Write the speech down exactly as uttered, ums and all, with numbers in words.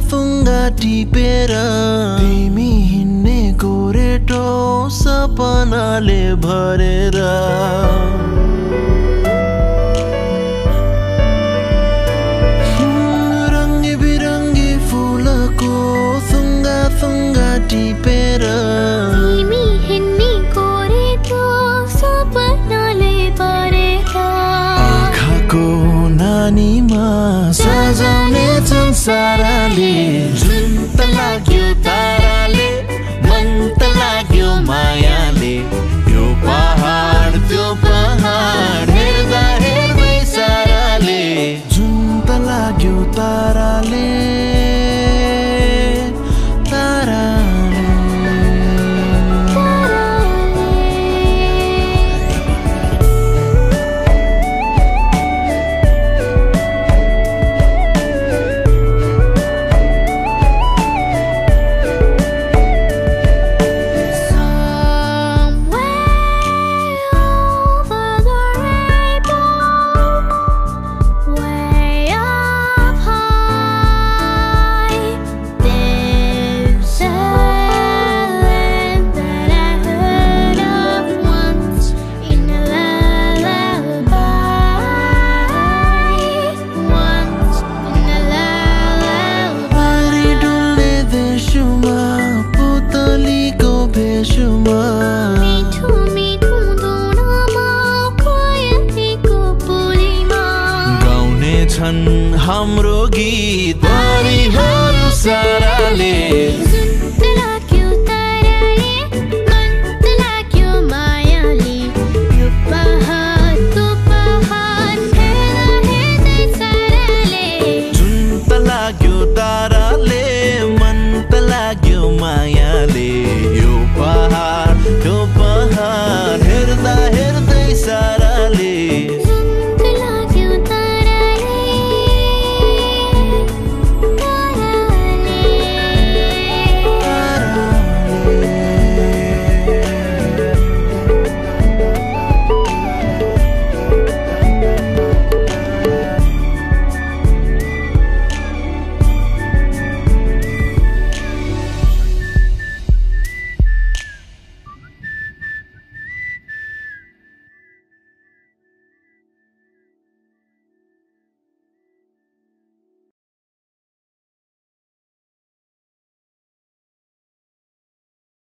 फुङ्गा टिपेर तिमी हिँड्ने गोरेटो सपनाले भरेर रङ्गी बिरङ्गी फुलको थुङ्गा थुङ्गा टिपेर तिमी हिँड्ने गोरेटो सपनाले भरेर आँखाको नानीमा सजाउने संसारले जुन त लाग्यो ताराले मन त लाग्यो मायाले यो पहाड त्यो पहाड हेर्दा हेर्दै साराले जुन त लाग्यो ताराले मिठो मिठो धुनमा कोयलीको बोलीमा गाउने छन् हाम्रो गीत परिहरू साराले जुन त लाग्यो ताराले मन त लाग्यो मायाले यो पहाड त्यो पहाड हेर्दा हेर्दै साराले जुन त लाग्यो ताराले मन त लाग्यो मायाले यो पहाड त्यो पहाड